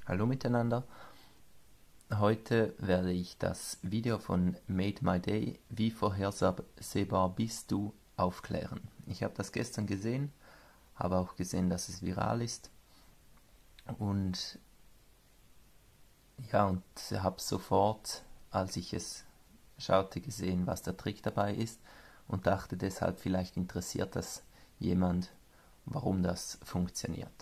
Hallo miteinander. Heute werde ich das Video von Made My Day, wie vorhersehbar bist du, aufklären. Ich habe das gestern gesehen, habe auch gesehen, dass es viral ist und habe sofort, als ich es schaute, gesehen, was der Trick dabei ist und dachte deshalb, vielleicht interessiert das jemand, warum das funktioniert.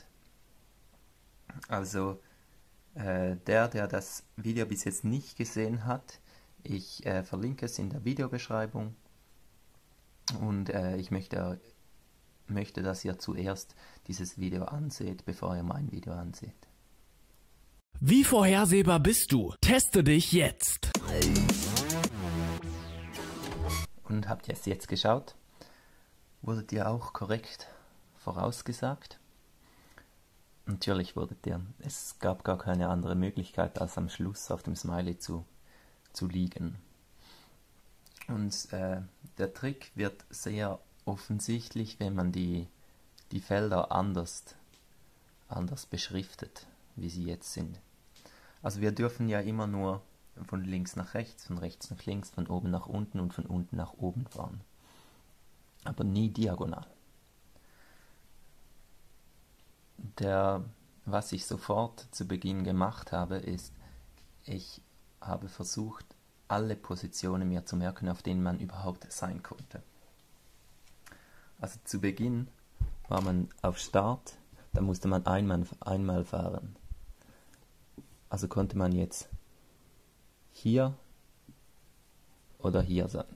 Also der das Video bis jetzt nicht gesehen hat, ich verlinke es in der Videobeschreibung und ich möchte, dass ihr zuerst dieses Video anseht, bevor ihr mein Video anseht. Wie vorhersehbar bist du? Teste dich jetzt! Und habt ihr es jetzt geschaut? Wurdet ihr auch korrekt vorausgesagt? Natürlich wurdet ihr. Es gab gar keine andere Möglichkeit, als am Schluss auf dem Smiley zu liegen. Und der Trick wird sehr offensichtlich, wenn man die Felder anders beschriftet, wie sie jetzt sind. Also wir dürfen ja immer nur von links nach rechts, von rechts nach links, von oben nach unten und von unten nach oben fahren. Aber nie diagonal. Was ich sofort zu Beginn gemacht habe, ist, ich habe versucht, alle Positionen mir zu merken, auf denen man überhaupt sein konnte. Also zu Beginn war man auf Start, da musste man einmal fahren. Also konnte man jetzt hier oder hier sein.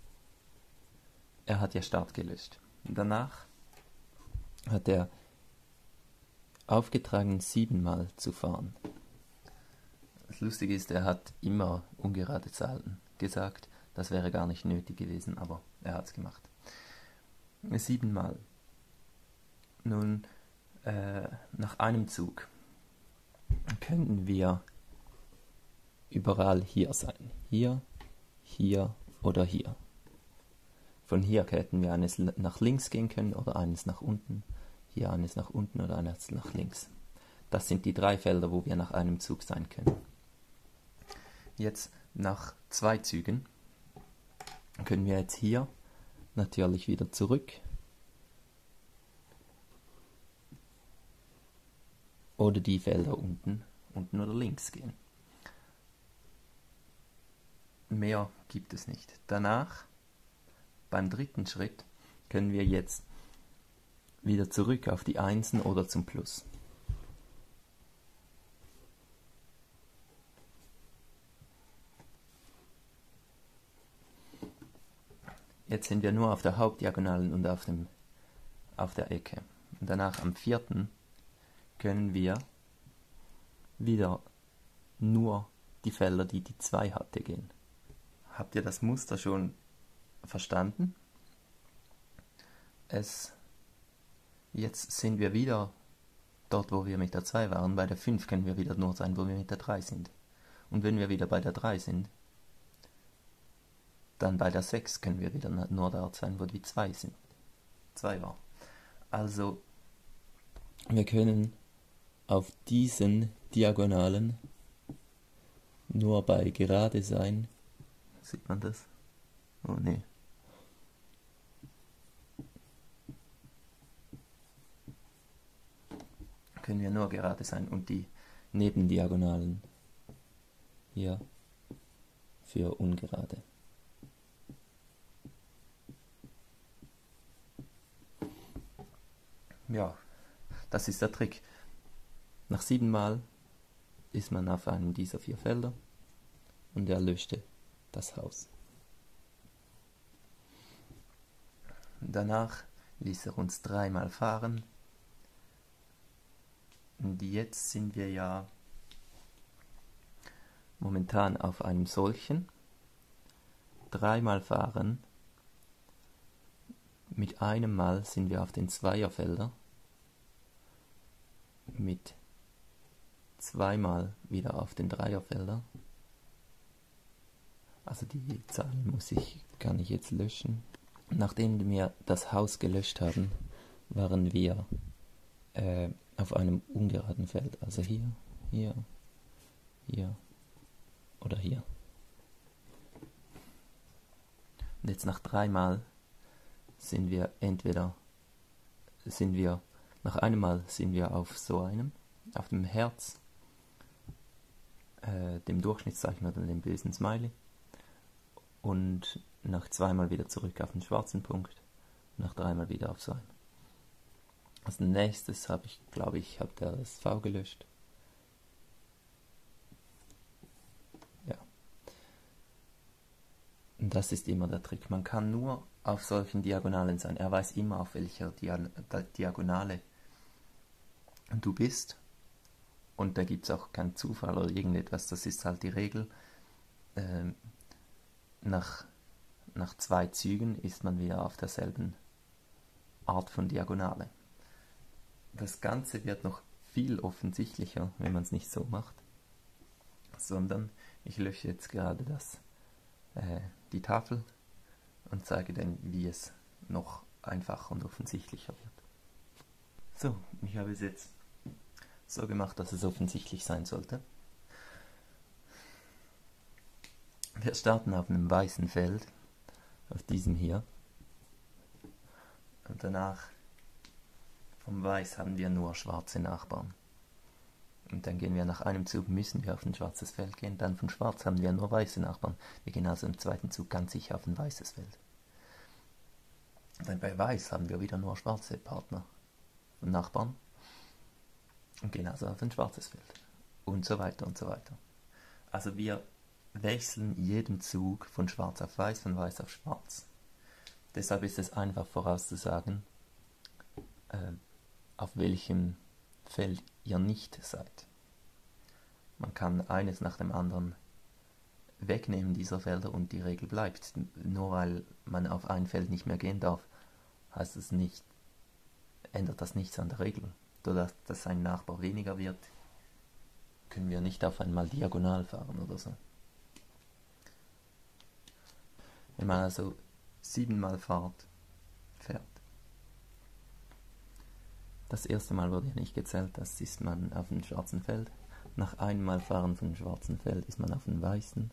Er hat ja Start gelöscht. Danach hat er aufgetragen, 7-mal zu fahren. Das Lustige ist, er hat immer ungerade Zahlen gesagt. Das wäre gar nicht nötig gewesen, aber er hat es gemacht. 7-mal. Nun, nach einem Zug könnten wir überall hier sein. Hier, hier oder hier. Von hier hätten wir eines nach links gehen können oder eines nach unten. Hier eines nach unten oder eines nach links. Das sind die 3 Felder, wo wir nach einem Zug sein können. Jetzt nach 2 Zügen können wir jetzt hier natürlich wieder zurück oder die Felder unten oder links gehen. Mehr gibt es nicht. Danach, beim 3. Schritt, können wir jetzt wieder zurück auf die Einsen oder zum Plus. Jetzt sind wir nur auf der Hauptdiagonalen und auf der Ecke. Und danach am 4. können wir wieder nur die Felder, die 2 hatte, gehen. Habt ihr das Muster schon verstanden? Jetzt sind wir wieder dort, wo wir mit der 2 waren. Bei der 5 können wir wieder nur sein, wo wir mit der 3 sind. Und wenn wir wieder bei der 3 sind, dann bei der 6 können wir wieder nur dort sein, wo die 2 sind. 2 war. Also, wir können auf diesen Diagonalen nur bei gerade sein. Sieht man das? Oh nee. Können wir nur gerade sein und die Nebendiagonalen hier für ungerade. Ja, das ist der Trick. Nach 7-mal ist man auf einem dieser 4 Felder und er löschte das Haus. Danach ließ er uns 3-mal fahren. Und jetzt sind wir ja momentan auf einem solchen. 3-mal fahren. Mit einem Mal sind wir auf den Zweierfelder. Mit 2-mal wieder auf den Dreierfelder. Also die Zahlen kann ich jetzt löschen. Nachdem wir das Haus gelöscht haben, waren wir auf einem ungeraden Feld. Also hier, hier, hier oder hier. Und jetzt nach 3 Mal sind wir nach einem Mal sind wir auf so einem, auf dem Herz, dem Durchschnittszeichen oder dem bösen Smiley, und nach 2 Mal wieder zurück auf den schwarzen Punkt, nach 3 Mal wieder auf so einen. Als nächstes habe ich das V gelöscht. Ja. Und das ist immer der Trick. Man kann nur auf solchen Diagonalen sein. Er weiß immer, auf welcher Diagonale du bist. Und da gibt es auch keinen Zufall oder irgendetwas. Das ist halt die Regel. Nach 2 Zügen ist man wieder auf derselben Art von Diagonale. Das Ganze wird noch viel offensichtlicher, wenn man es nicht so macht, sondern ich lösche jetzt gerade die Tafel und zeige dann, wie es noch einfacher und offensichtlicher wird. So, ich habe es jetzt so gemacht, dass es offensichtlich sein sollte. Wir starten auf einem weißen Feld, auf diesem hier, und danach vom Weiß haben wir nur schwarze Nachbarn. Und dann gehen wir nach einem Zug, müssen wir auf ein schwarzes Feld gehen, dann von Schwarz haben wir nur weiße Nachbarn. Wir gehen also im zweiten Zug ganz sicher auf ein weißes Feld. Dann bei Weiß haben wir wieder nur schwarze Partner und Nachbarn und gehen also auf ein schwarzes Feld. Und so weiter und so weiter. Also wir wechseln jeden Zug von Schwarz auf Weiß, von Weiß auf Schwarz. Deshalb ist es einfach vorauszusagen, auf welchem Feld ihr nicht seid. Man kann eines nach dem anderen wegnehmen, dieser Felder, und die Regel bleibt. Nur weil man auf ein Feld nicht mehr gehen darf, ändert das nichts an der Regel. Dadurch, dass ein Nachbar weniger wird, können wir nicht auf einmal diagonal fahren oder so. Wenn man also 7 Mal fährt. Das erste Mal wurde ja nicht gezählt, das ist man auf dem schwarzen Feld. Nach einmal Fahren von dem schwarzen Feld ist man auf dem weißen.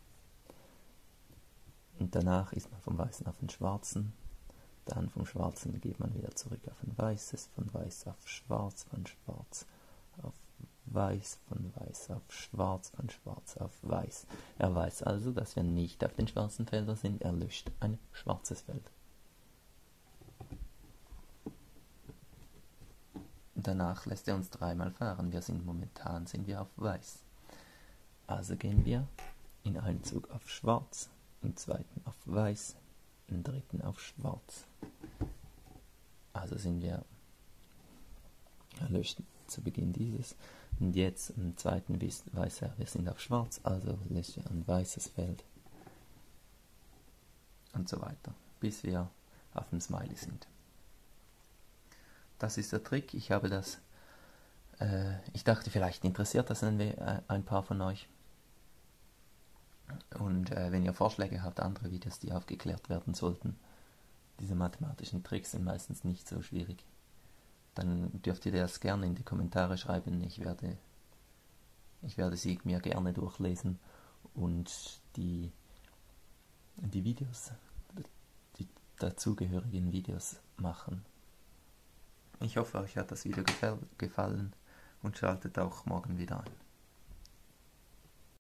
Und danach ist man vom weißen auf den schwarzen. Dann vom schwarzen geht man wieder zurück auf ein weißes, von weiß auf schwarz, von schwarz auf weiß, von weiß auf schwarz, von schwarz auf weiß. Er weiß also, dass wir nicht auf den schwarzen Feldern sind, er löscht ein schwarzes Feld. Danach lässt er uns 3 Mal fahren. Momentan sind wir auf weiß. Also gehen wir in einen Zug auf schwarz, im zweiten auf weiß, im dritten auf schwarz. Also er löscht zu Beginn dieses. Und jetzt im zweiten weiß er, wir sind auf schwarz, also löscht er ein weißes Feld. Und so weiter, bis wir auf dem Smiley sind. Das ist der Trick. Ich dachte, vielleicht interessiert das ein paar von euch. Und wenn ihr Vorschläge habt, andere Videos, die aufgeklärt werden sollten, diese mathematischen Tricks sind meistens nicht so schwierig, dann dürft ihr das gerne in die Kommentare schreiben. Ich werde sie mir gerne durchlesen und die Videos, die dazugehörigen Videos machen. Ich hoffe, euch hat das Video gefallen und schaltet auch morgen wieder ein.